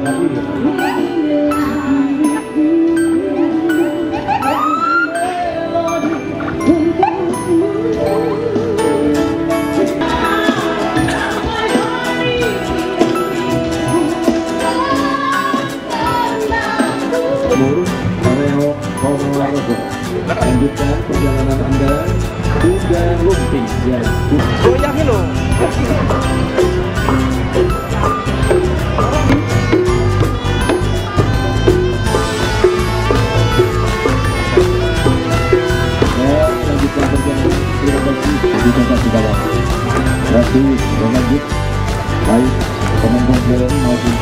Lanjutkan perjalanan Anda kuda lumping ya. Goyangin loh. Lanjutkan perjalanan dicatat di bawah. Masih berlanjut. Baik penonton film maupun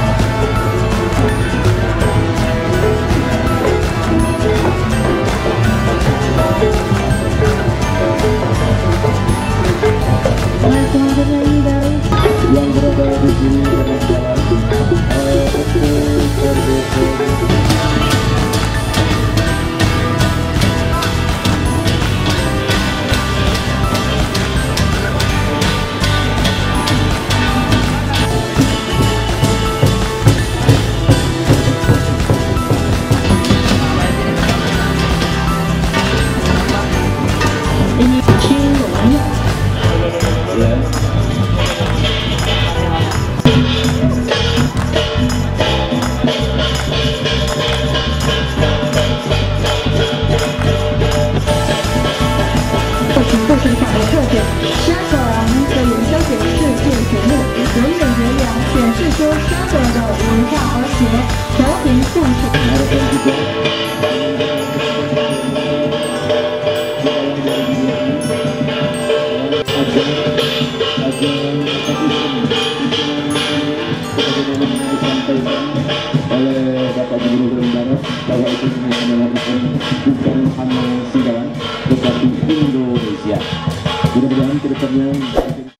yang berada di sini dengan jalan oleh Bapak Gubernur Jawa Barat bahwa itu adalah bukan hanya Singgalan tetapi Indonesia. Mudah-mudahan kedepannya